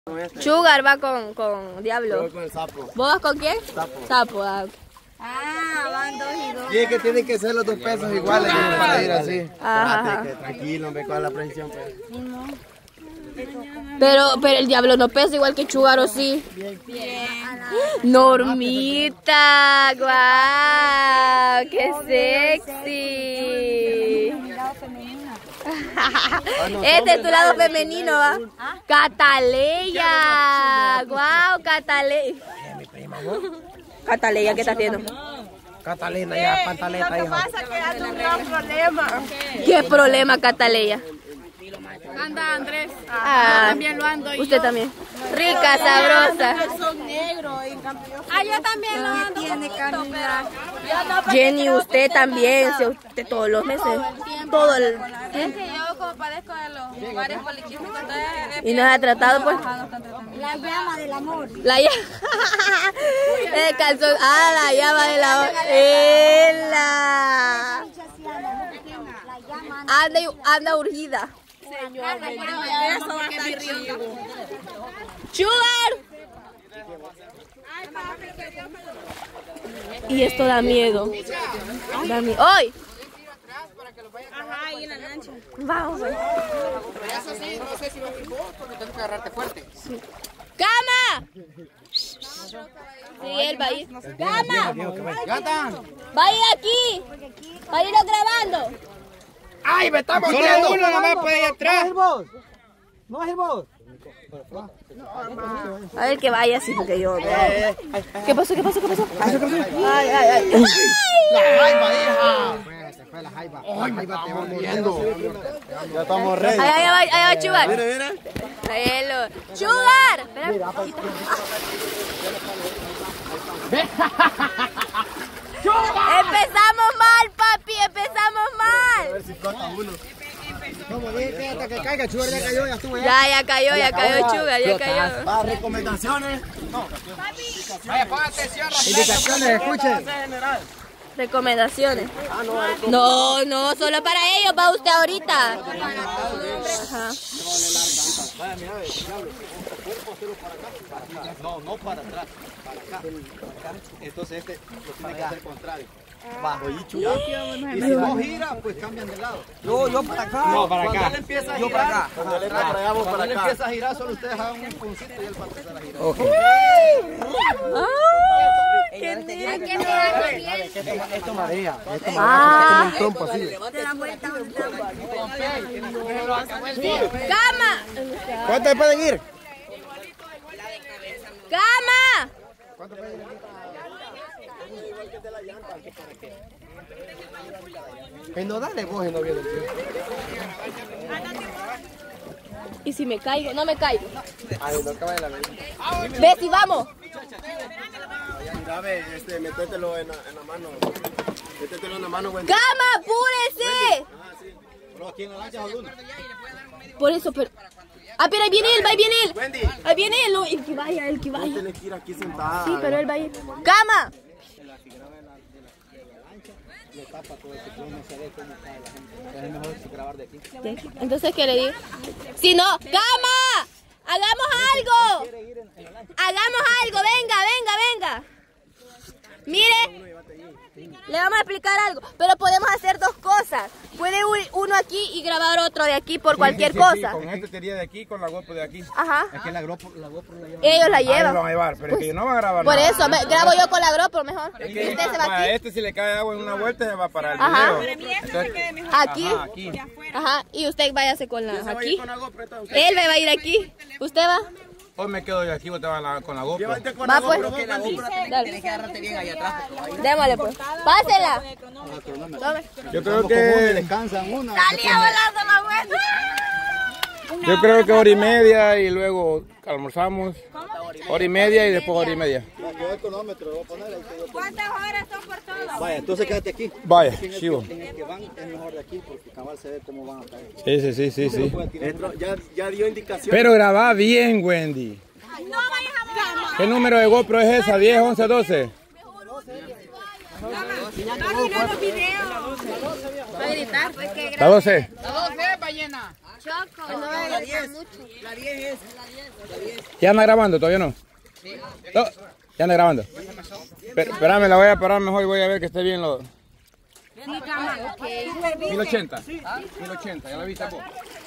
Sugar va con Diablo. Yo voy con el sapo. ¿Vos vas con quién? Sapo. Sapo. Van 2 y 2. Sí, es que tienen que ser los 2 pesos iguales para ir así. Ajá. Espérate, que tranquilo, hombre, con la precisión. Pues. Pero el Diablo no pesa igual que Sugar, ¿o sí? Bien. Normita, guau, qué sexy. Este es tu lado femenino, ¿va? Cataleya, guau, Cataleya. Cataleya, ¿qué está haciendo? Catalina, ya, pantaleta, hija. Pasa que hay un gran problema. ¿Qué problema, Cataleya? Anda Andrés. Ah, También lo ando. usted también. Rica, sabrosa. Son negros en cambio. Yo también lo ando. Tiene carne. Jenny, usted también. Si usted todos los meses. Todo el... Es que yo como padezco de los varios poliquísticos. Y nos ha tratado, pues. La llama del amor. La llama. El calzón. Ah, la llama del amor. Anda urgida. Eso va a estar chido. ¡Sugar! Y esto da miedo. ¡Hoy! Ajá, ahí en la lancha. Vamos. Eso sí, no sé si va a ir vos porque tengo que agarrarte fuerte. ¡Cama! Sí, él va a ir. ¡Cama! ¡Gata! ¡Va a ir aquí! ¡Va a irlo grabando! ¡Ay, me estamos viendo! Solo uno nomás puede ir atrás. ¿No vas a ir vos? A ver que vaya así porque yo... ¿Qué pasó? ¿Qué pasó? ¿Qué pasó? ¡Ay, ay, ay! ¡La jaiba, hija! Se fue la jaiba. La jaiba te va muriendo. Ya estamos ready. Ahí va Sugar. Mira, mira. Hello. ¡Sugar! Empezamos mal, papi, empezamos A mal. ver si flota uno. Vamos, bien, hasta que caiga, Sugar ya cayó, ya estuvo. Ya cayó Sugar, ya cayó. Va, recomendaciones. Vaya, ponga atención, Indicaciones, escuchen. Recomendaciones. No, solo para ellos va usted ahorita. Ajá. No para atrás, para acá. Entonces este lo tiene que hacer contrario. Bajo y chupa. Y si no gira, pues cambian de lado. Yo para acá. No, para acá. Cuando él empieza a girar, yo para acá. Cuando él empieza a girar, solo ustedes hagan un puncito y él va a empezar a girar. Ok. Esto marea. Ah. Un trompo así. ¡Cama! ¿Cuántos pueden ir? ¡Cama! No, dale vos, no viene el tío. ¿Y si me caigo? No me caigo. Ay, no acaba de la ley. Ve si vamos. Mira, ve, métetelo en la mano. Métetelo en la mano, güey. ¡Cama, apúrese! Ah, sí. Pero aquí en la lancha solo uno. Por eso, pero... Ah, pero ahí viene él, ahí viene él. Wendy. Ahí viene él, no, el que vaya, el que Vos vaya. tenés que ir aquí sentada. Sí, pero él va a ir. ¡Cama! Entonces, ¿qué le digo? Si no, ¡cama! ¡Hagamos algo! ¡Hagamos algo! ¡Venga! Mire, le vamos a explicar algo, pero podemos hacer 2 cosas. Puede ir uno aquí y grabar otro de aquí por cualquier cosa. Con este sería de aquí, con la GoPro de aquí. Ajá. Es que la GoPro la lleva. Ellos la Ahí lo llevan. van a llevar, pero es que yo no van a grabar Por nada. eso, grabo yo con la GoPro mejor. Es que, Usted se va a aquí. este si le cae agua en una vuelta se va a parar el Ajá. video. Entonces, Aquí. ajá, aquí. Ajá. Y usted váyase con la aquí. Con la GoPro, entonces. Él me va a ir aquí. ¿Usted va? Hoy me quedo yo aquí, vos te vas con la GoPro. Llévate con Va la pues. GoPro, vos, Wendy. Dale. que agarrarte bien ahí atrás. Démosle pues. Pásela. Tome. Yo creo Como que descansan una. Salía volando la vuelta. Yo creo que 1:30 y luego almorzamos. 1:30 y después 1:30. Yo el cronómetro lo voy a poner ahí. ¿Cuántas horas son por todo? Vaya, entonces quédate aquí. Vaya, chivo. En el que van es mejor de aquí porque cabal se ve cómo van a caer. Sí. Ya dio indicación. Pero graba bien, Wendy. No vayas a morir. ¿Qué número de GoPro es esa? ¿10, 11, 12? No, los videos. Va a gritar, pues que ¿La 12? La 12 ballena. Choco. No, la 10. La 10 es. ¿Ya anda grabando? ¿Todavía no? No, ya anda grabando. Espérame, la voy a parar mejor y voy a ver que esté bien lo... 1080. 1080, ya la viste vos.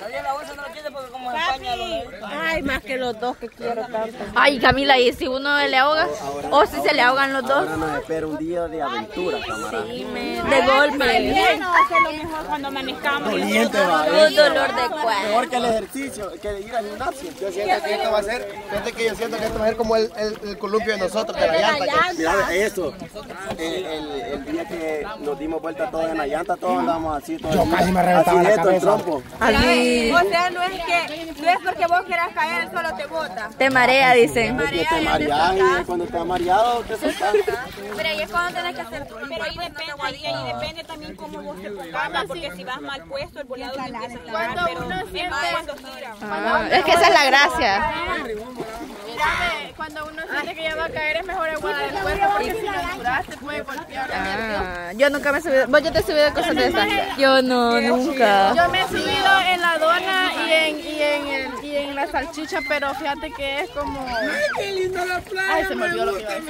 Ay, más que los dos que quiero tanto. Ay, Camila, ¿y si uno le ahoga? ¿O si se le ahogan los dos? Ahora nos espera un día de aventura, camarada. Sí, de golpe. Hacer lo mejor cuando amanezcamos. Doliente, va. Un dolor de cuerpo. Mejor que el ejercicio, que ir al gimnasio. Yo siento que esto va a ser, fíjate que yo siento que esto va a ser como el columpio de nosotros, de la llanta. Mira, eso. El día que nos dimos vuelta todos en la llanta, todos andamos así. Todos Yo casi me reventaba la cabeza. El trompo. Así. O sea, no es porque vos quieras caer, solo te bota. Te marea, dicen. Porque te mareas y cuando estás mareado te soltás. Pero ahí es cuando tenés que hacer. Pero ahí depende también cómo vos te pongas, porque si vas mal puesto, el volador te empieza a clavar. Pero es más cuando gira. Es que esa es la gracia. Cuando uno siente que ya va a caer es mejor aguardar el cuerpo porque si lo duras te puede golpear. Yo nunca me he subido. ¿Vos ya te has subido de cosas de esas? Yo no, nunca. Yo me he subido en la dona y en la salchicha, pero fíjate que es como... ¡Ay, qué lindo la playa! Ay, se me olvidó lo que iba a decir.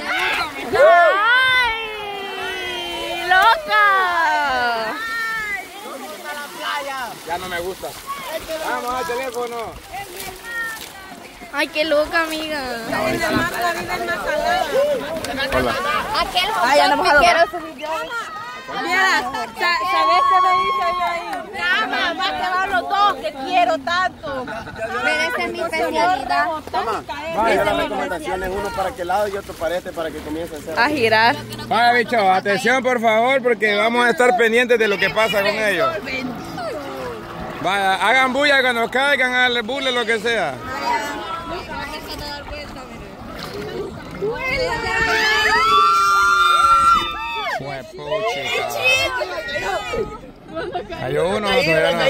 ¡Ay! ¡Loca! Ya no me gusta. Vamos al teléfono. Ay, qué loca, amiga. Ay, ya no me quiero subir yo. Mira, ¿sabes qué me dice yo ahí? Cama, va a quedar los dos que quiero tanto. Pero esa es mi especialidad. Vaya, las recomendaciones, uno para aquel lado y otro para este, para que comience a hacer. A girar. Vaya, bicho, atención por favor, porque vamos a estar pendientes de lo que pasa con ellos. Vaya, hagan bulla cuando caigan, haganle burle, lo que sea. Cayó uno, todavía no.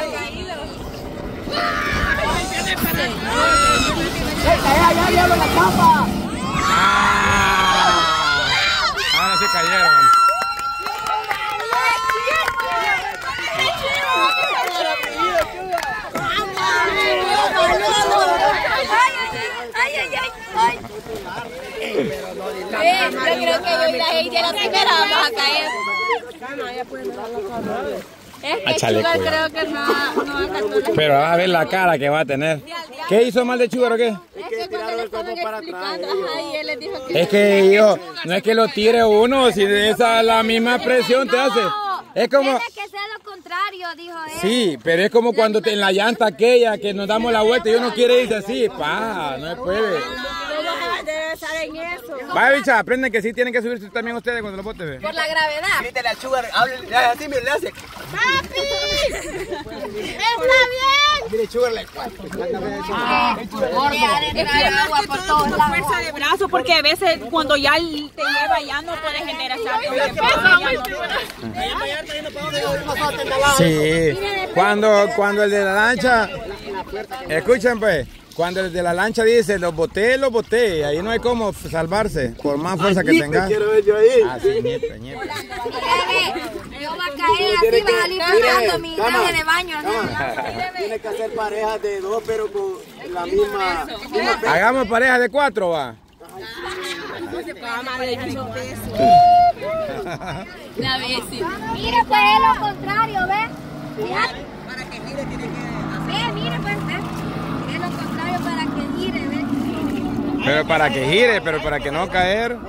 Ahora sí cayeron. Yo creo que yo y la Heidi la primera vamos a caer. Es que Sugar creo que no va a calcular. Pero va a ver la cara que va a tener. ¿Qué hizo mal de Sugar o qué? Es que cuando le estaban explicando, ajá, y él les dijo que... Es que yo, no es que lo tire uno, si esa la misma presión te hace. Es como... Tiene que ser lo contrario, dijo él. Sí, pero es como cuando en la llanta aquella que nos damos la vuelta y uno quiere irse así, pa, no se puede. Debe estar en eso. Vaya, bicha, aprenden que sí tienen que subirse también ustedes cuando los botes. Por la gravedad. Grítale a Sugar, háblale así, mire, le hace. ¡Papi! ¡Está bien! Mire, Sugar, le cuento. Agua por todos lados. Fuerza de brazo, porque a veces cuando ya te lleva ya no puedes generar esa Sí, cuando el de la lancha, escuchen pues, cuando el de la lancha dice los boté, ahí no hay como salvarse, por más fuerza que tengas. Quiero ver yo ahí. Así, ñepe, ñepe. Yo voy a caer así, va a salir flotando mi traje de baño. Tiene que hacer parejas de dos, pero con la misma Hagamos pareja de 4, va. Mira, pues es lo contrario, ¿ves? Para que gire tiene que... Mira, pues, ¿ves? Es lo contrario para que gire, ¿ves? Pero para que gire, pero para que no caer.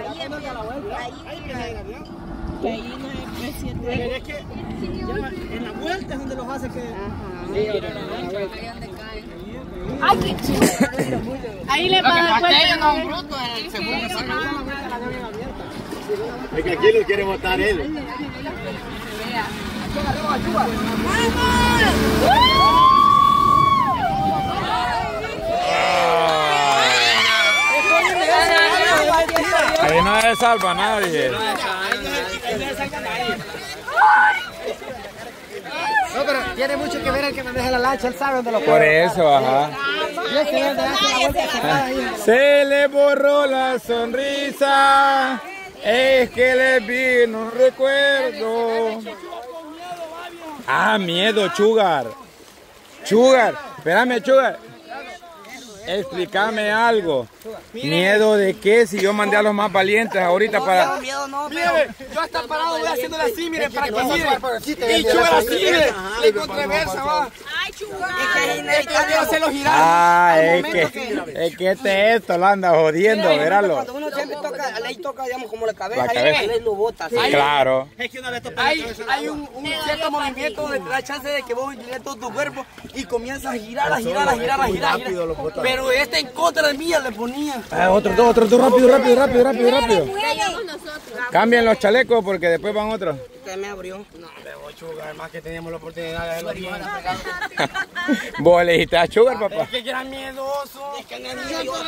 Pero es que en la vuelta es donde los hace que... Ay, qué chido. Ahí le va a dar cuenta. Es que aquí lo quiere botar él. Ahí no se salva a nadie. No, pero tiene mucho que ver el que maneja la lancha, él sabe dónde lo Por eso, ajá. Se le borró la sonrisa, es que le vino un recuerdo. Ah, miedo, Sugar. Sugar, espérame, Sugar. Explícame algo. ¿Miedo de qué? Si yo mandé a los más valientes ahorita para... Miedo no, Mire, yo hasta parado voy haciéndole así, mire, para que mire. Y Sugar así, mire, le contraversa, va. Ay, Sugar. Es que quiero hacerlo girar. Ah, es que esto lo anda jodiendo, veralo. Cuando uno siempre toca, la ley toca, digamos, como la cabeza, La cabeza. la ley lo bota. ¿sí? Claro. Es que una vez hay un cierto movimiento donde te da chance de que vos inclines todo tu cuerpo y comienzas a girar. Pero este en contra de mí le ponía. Otro, rápido. Cambien los chalecos porque después van otros. Usted me abrió. No, pero Sugar, además que teníamos la oportunidad de hacerlo bien. Vos elegiste a Sugar, papá. Es que era miedoso. Es que no es yo.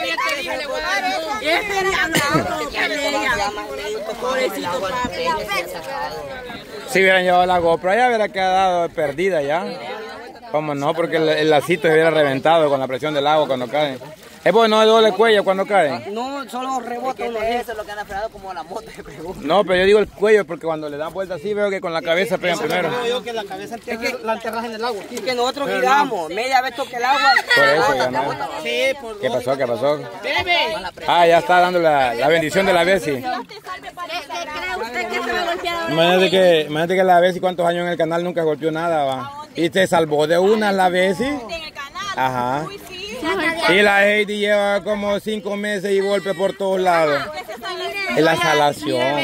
Pobrecito papi. Si hubieran llevado la GoPro, ya hubiera quedado perdida ya. ¿Cómo no? Porque el lacito se hubiera reventado con la presión del agua cuando cae. Es bueno, no le duele el cuello cuando cae. No, solo rebota uno. Eso es lo que anda fregado como la moto. No, pero yo digo el cuello porque cuando le dan vuelta así veo que con la cabeza pegan primero. Yo digo que la cabeza la enterras en el agua. Y que nosotros giramos, media vez toque el agua. Por eso ya no. Sí, por ¿Qué pasó? Ah, ya está dando la bendición de la Bessie. ¿Qué cree usted que se va a golpear ahora? Imagínate que la Bessie cuántos años en el canal nunca golpeó nada, va. Y te salvó de una la Bessie. En el canal. Ajá. Uy, sí. Y la Heidi lleva como 5 meses y golpe por todos lados. Es la salación.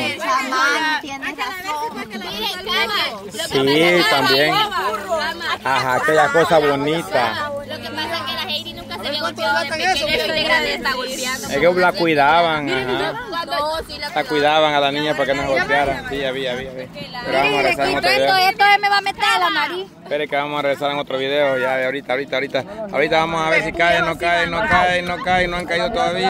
Sí, también. Ajá, aquella cosa bonita. Lo que pasa es que la Heidi nunca se había golpeado de pequeña y de grande está golpeando. Es que la cuidaban, ajá. No, sí, La cuidaban a la niña para que no se golpeara. Sí, había. Pero vamos a regresar en otro video. Esto me va a meter a la nariz. Espere que vamos a regresar en otro video ya de ahorita. Ahorita vamos a ver si cae, no han caído todavía.